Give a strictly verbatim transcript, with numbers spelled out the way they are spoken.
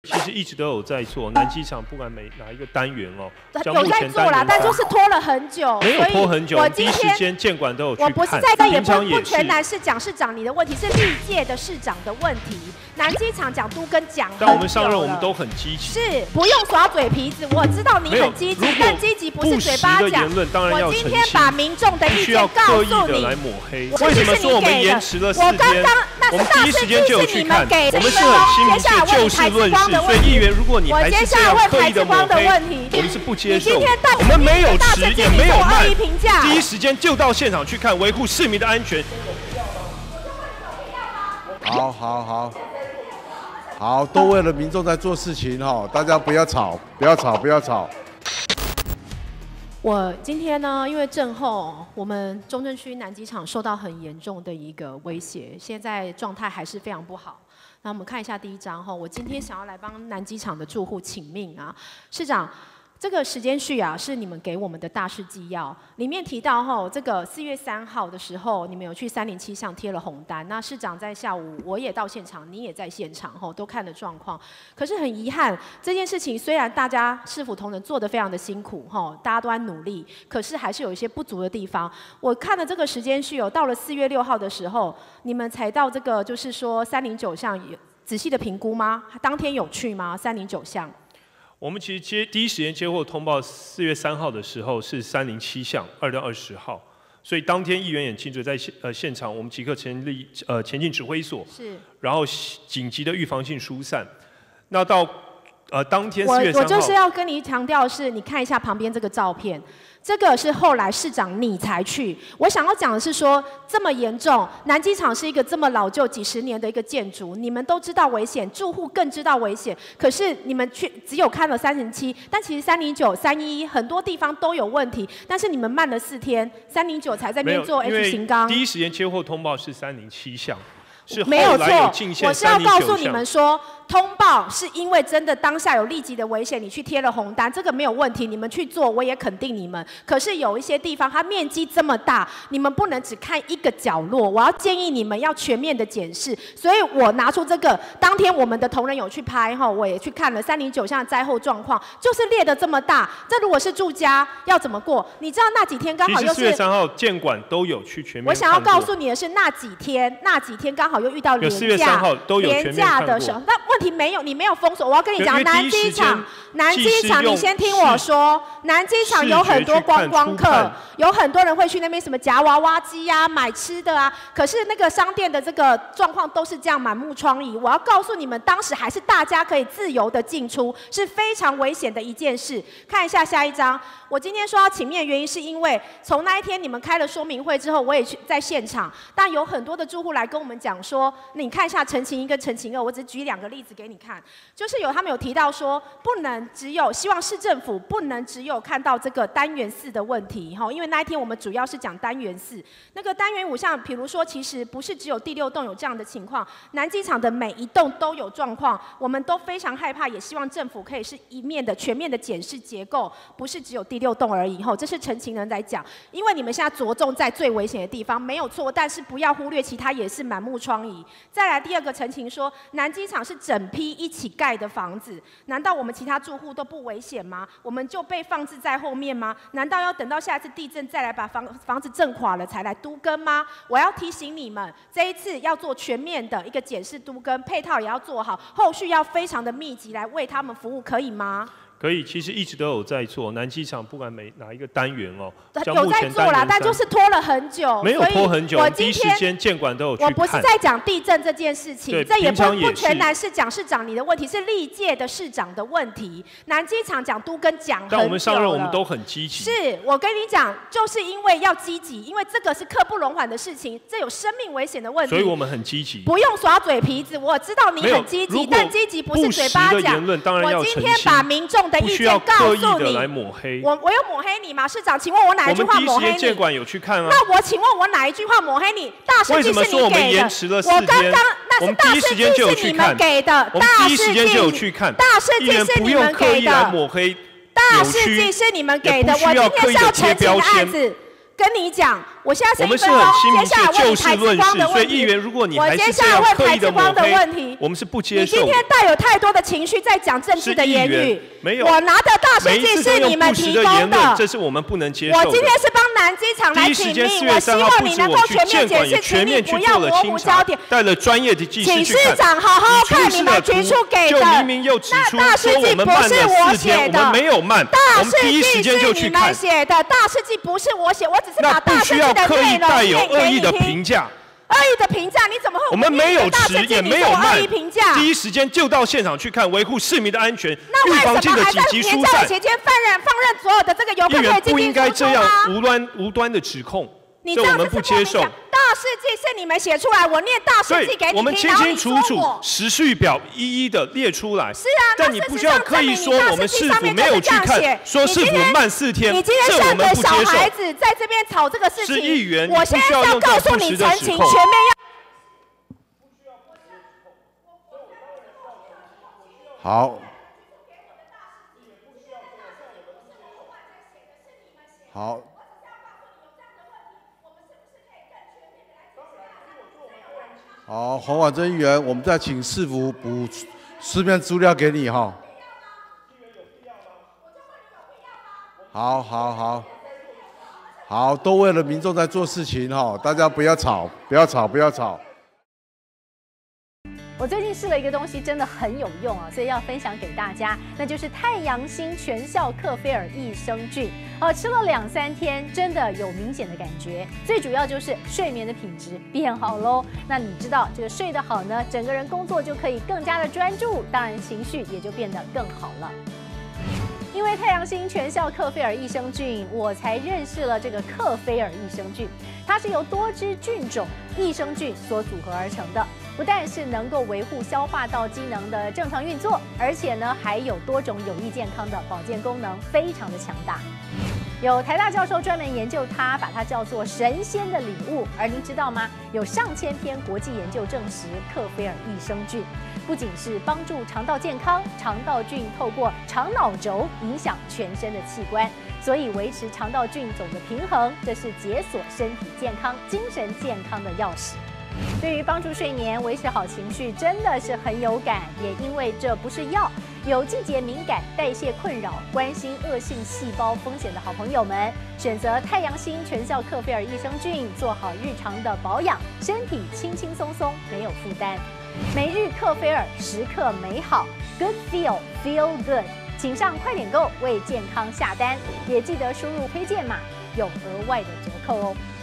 其实一直都有在做，南机场不管每哪一个单元哦， 有在做啦，但就是拖了很久。 没有拖很久， 我今天第一时间建管都有去看。 我不是在这，也不不全然是蒋市长你的问题，是历届的市长的问题。南机场讲都跟讲很久了。 但我们上任我们都很积极。 是，不用耍嘴皮子，我知道你很积极，但积极不是嘴巴讲。我今天把民众的意见告诉你。 来抹黑。为什么说我们延迟了四天？ 我刚刚那是大事记是你们给的。 我们是很亲民，是就事论事。所以议员，如果你还是这样刻意的抹黑，我们是不接受。我们没有迟，也没有慢，第一时间就到现场去看，维护市民的安全。 好好好，好，都为了民众在做事情哈，大家不要吵，不要吵，不要吵。 我今天呢，因为震后，我们中正区南机场受到很严重的一个威胁，现在状态还是非常不好。那我们看一下第一张哈，我今天想要来帮南机场的住户请命啊，市长。这个时间序啊，是你们给我们的大事纪要，里面提到吼，这个四月三号的时候，你们有去三零七巷贴了红单。那市长在下午，我也到现场，你也在现场吼，都看了状况。可是很遗憾，这件事情虽然大家市府同仁做得非常的辛苦吼，大家都在努力，可是还是有一些不足的地方。我看了这个时间序哦，到了四月六号的时候，你们才到这个就是说三零九巷有仔细的评估吗？当天有去吗？三零九巷？ 我们其实接第一时间接获通报，四月三号的时候是三零七巷，二到二十号，所以当天议员也亲自在现呃现场，我们即刻成立呃前进指挥所， 是， 然后紧急的预防性疏散。那到呃当天四月三号， 我我就是要跟你强调的是，你看一下旁边这个照片。这个是后来市长你才去，我想要讲的是说，这么严重，南机场是一个这么老旧几十年的一个建筑，你们都知道危险，住户更知道危险，可是你们却只有看了三零七，但其实三零九、三一一很多地方都有问题，但是你们慢了四天，三零九才在那边做 H 型钢。 第一时间接获通报是三零七巷。 没有错，我是要告诉你们说，通报是因为真的当下有立即的危险，你去贴了红单，这个没有问题，你们去做，我也肯定你们。可是有一些地方它面积这么大，你们不能只看一个角落，我要建议你们要全面的检视。所以我拿出这个，当天我们的同仁有去拍哈，我也去看了三零九巷的灾后状况，就是裂得这么大，这如果是住家要怎么过？你知道那几天刚好又是四月三号建管都有去全面。 我想要告诉你的是，那几天那几天刚好。又遇到廉价廉价的时候，那问题没有，你没有封锁。我要跟你讲，南机场，南机场，你先听我说，南机场有很多观光客，有很多人会去那边什么夹娃娃机啊、买吃的啊。可是那个商店的这个状况都是这样满目疮痍。我要告诉你们，当时还是大家可以自由的进出，是非常危险的一件事。看一下下一张。我今天说要请面的原因，是因为从那一天你们开了说明会之后，我也去在现场，但有很多的住户来跟我们讲说，你看一下陈情一跟陈情二，我只举两个例子给你看，就是有他们有提到说，不能只有希望市政府不能只有看到这个单元四的问题哈，因为那一天我们主要是讲单元四，那个单元五像比如说，其实不是只有第六栋有这样的情况，南机场的每一栋都有状况，我们都非常害怕，也希望政府可以是一面的全面的检视结构，不是只有第六栋而已哈，这是陈情人在讲，因为你们现在着重在最危险的地方没有错，但是不要忽略其他也是满目疮痍。再来第二个陈情说，南机场是整批一起盖的房子，难道我们其他住户都不危险吗？我们就被放置在后面吗？难道要等到下一次地震再来把房房子震垮了才来都更吗？我要提醒你们，这一次要做全面的一个检视都更，配套也要做好，后续要非常的密集来为他们服务，可以吗？ 可以，其实一直都有在做。南机场不管每哪一个单元哦， 有在做啦，但就是拖了很久。 没有拖很久，我第一时间建管都有去看。 我不是在讲地震这件事情，这也不不全然是蒋市长你的问题，是历届的市长的问题。南机场讲都跟讲很久了。 但我们上任我们都很积极。 是我跟你讲，就是因为要积极，因为这个是刻不容缓的事情，这有生命危险的问题。 所以我们很积极。 不用耍嘴皮子，我知道你很积极，但积极不是嘴巴讲。我今天把民众的意见告诉你，我我有抹黑你吗？市长，请问我哪一句话抹黑你？ 我们第一时间建管有去看啊。 那我请问我哪一句话抹黑你？大事记是你给的。 为什么说我们延迟了四天？ 我刚刚那是大事记是你们给的，大事记大事记是你们给的。大事记是你们给的。我今天是要澄清的案子。 跟你讲，我现在我们是很亲民，就事论事，所以议员，如果你还是这样刻意的抹黑，我们是不接受。 你今天带有太多的情绪在讲政治的言语， 没有。 我拿的大数据是你们提供的， 这是我们不能接受的。 我今天是帮南机场来请命，我希望你能够全面解释，请你不要模糊焦点， 带了专业的技师去看。 请市长好好看你们局处给的， 那大事记不是我写的， 我们没有慢， 大事记是你们写的，大事记不是我写，我只是把大事记的内容念给你听。恶意的评价，你怎么会？ 我们没有迟，也没有慢，第一时间就到现场去看，维护市民的安全，预防性的紧急疏散。 期间放任放任所有的这个游客可以进进出出吗？ 不应该这样无端无端的指控， 这我们不接受。 大事记是你们写出来，我念大事记给你听， 我们清清楚楚时序表一一的列出来。 是啊， 但你不需要刻意说我们市府没有去看，说市府慢四天， 你今天像个小孩子在这边吵这个事情， 是议员， 我现在要告诉你澄清，全面要。 好，好，好，洪婉珍议员，我们再请市府补书面资料给你哈。好好好，好，都为了民众在做事情哈，大家不要吵，不要吵，不要吵。 我最近试了一个东西，真的很有用啊，所以要分享给大家，那就是太阳星全效克菲尔益生菌。呃，吃了两三天，真的有明显的感觉。最主要就是睡眠的品质变好喽。那你知道这个睡得好呢，整个人工作就可以更加的专注，当然情绪也就变得更好了。因为太阳星全效克菲尔益生菌，我才认识了这个克菲尔益生菌。它是由多支菌种益生菌所组合而成的，不但是能够维护消化道机能的正常运作，而且呢还有多种有益健康的保健功能，非常的强大。有台大教授专门研究它，把它叫做神仙的礼物。而您知道吗？有上千篇国际研究证实，克菲尔益生菌不仅是帮助肠道健康，肠道菌透过肠脑轴影响全身的器官，所以维持肠道菌种的平衡，这是解锁身体健康、精神健康的钥匙。对于帮助睡眠、维持好情绪，真的是很有感。也因为这不是药，有季节敏感、代谢困扰、关心恶性细胞风险的好朋友们，选择太阳星全效克菲尔益生菌，做好日常的保养，身体轻轻松松，没有负担。每日克菲尔，时刻美好 ，Good Feel Feel Good， 请上快点购为健康下单，也记得输入推荐码，有额外的折扣哦。